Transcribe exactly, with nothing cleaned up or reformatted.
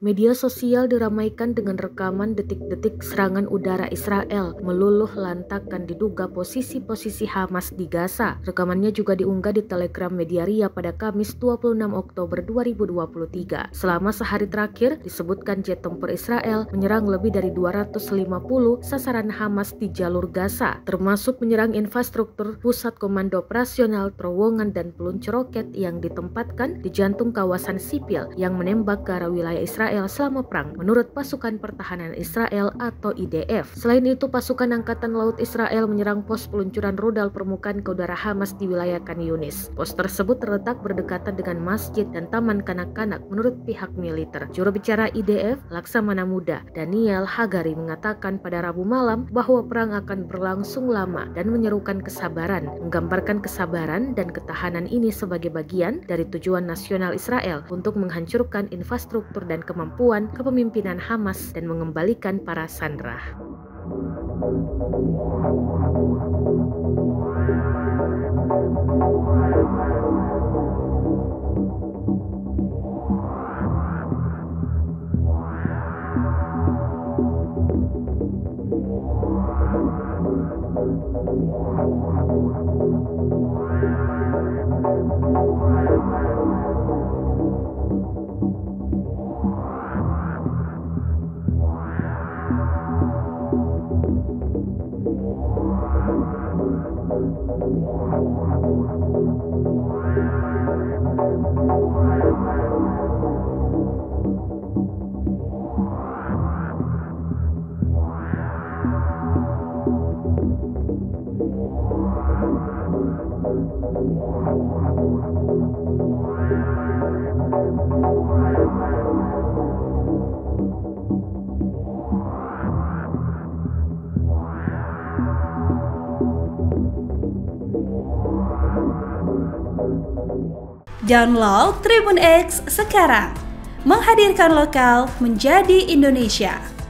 Media sosial diramaikan dengan rekaman detik-detik serangan udara Israel meluluh lantakkan diduga posisi-posisi Hamas di Gaza. Rekamannya juga diunggah di Telegram Media Ria pada Kamis dua puluh enam Oktober dua ribu dua puluh tiga. Selama sehari terakhir, disebutkan jet tempur Israel menyerang lebih dari dua ratus lima puluh sasaran Hamas di jalur Gaza, termasuk menyerang infrastruktur, pusat komando operasional, terowongan, dan peluncur roket yang ditempatkan di jantung kawasan sipil yang menembak ke arah wilayah Israel selama perang, menurut pasukan pertahanan Israel atau I D F. Selain itu, pasukan Angkatan Laut Israel menyerang pos peluncuran rudal permukaan ke udara Hamas di wilayah Khan Yunis. Pos tersebut terletak berdekatan dengan masjid dan taman kanak-kanak menurut pihak militer. Juru bicara I D F, Laksamana Muda, Daniel Hagari, mengatakan pada Rabu malam bahwa perang akan berlangsung lama dan menyerukan kesabaran, menggambarkan kesabaran dan ketahanan ini sebagai bagian dari tujuan nasional Israel untuk menghancurkan infrastruktur dan kemampuan kepemimpinan Hamas dan mengembalikan para sandera. Download Tribun X sekarang, menghadirkan lokal menjadi Indonesia.